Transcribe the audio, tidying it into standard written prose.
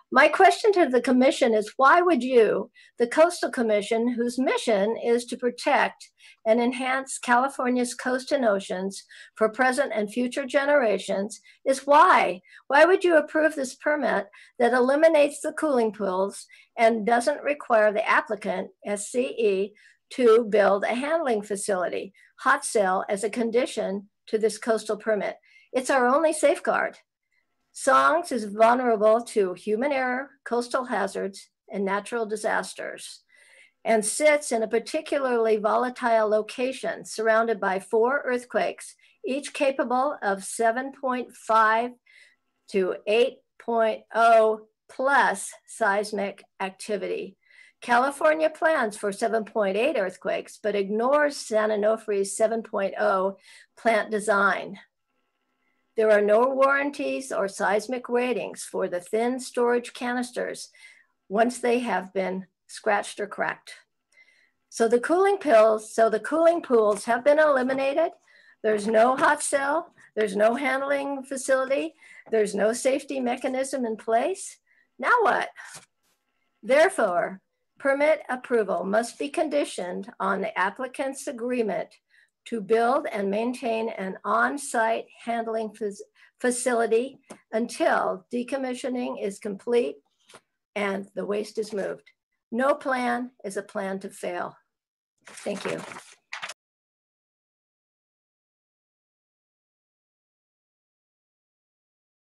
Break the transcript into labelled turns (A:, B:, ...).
A: My question to the commission is why would you, the Coastal Commission, whose mission is to protect and enhance California's coast and oceans for present and future generations, is why? Why would you approve this permit that eliminates the cooling pools and doesn't require the applicant, SCE, to build a handling facility, hot cell, as a condition to this coastal permit? It's our only safeguard. Songs is vulnerable to human error, coastal hazards, and natural disasters, and sits in a particularly volatile location surrounded by 4 earthquakes, each capable of 7.5 to 8.0 plus seismic activity. California plans for 7.8 earthquakes, but ignores San Onofre's 7.0 plant design. There are no warranties or seismic ratings for the thin storage canisters once they have been scratched or cracked. So the cooling pools have been eliminated. There's no hot cell, there's no handling facility, there's no safety mechanism in place. Now what? Therefore, permit approval must be conditioned on the applicant's agreement to build and maintain an on-site handling facility until decommissioning is complete and the waste is moved. No plan is a plan to fail. Thank you.